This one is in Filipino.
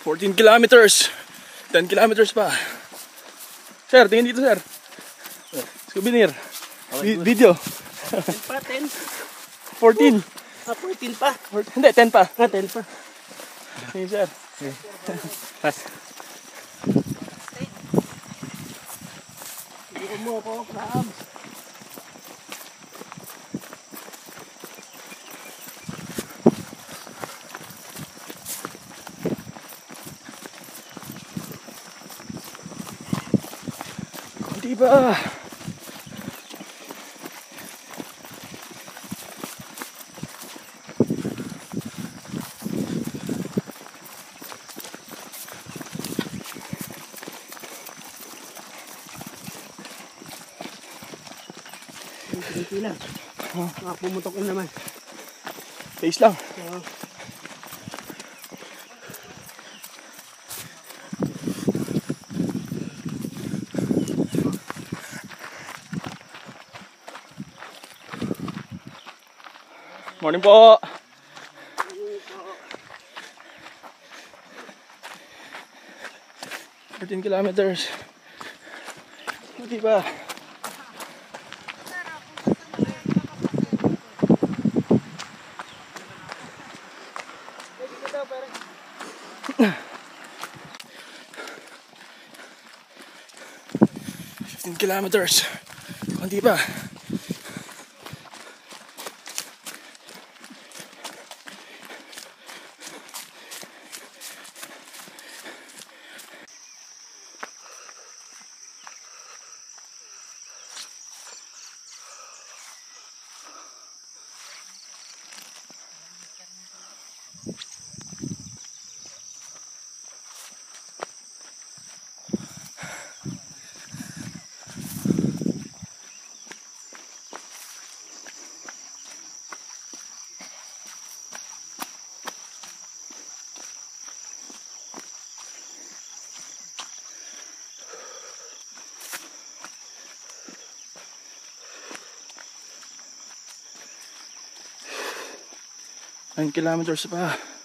14 kilometers. 10 kilometers pa. Sir, tingin dito, sir. Souvenir. Video. 10 pa, 10. 14. 14 pa. Hindi, 10 pa. 10 pa. Tingin, sir. Pas. Hindi mo ako, Krabs. Hindi ba? Hindi lang. Pumutok na naman. Face lang. Morning po. $13 kilometers. Hindi ba? Kilometers. Hindi pa. Nine kilometers pa.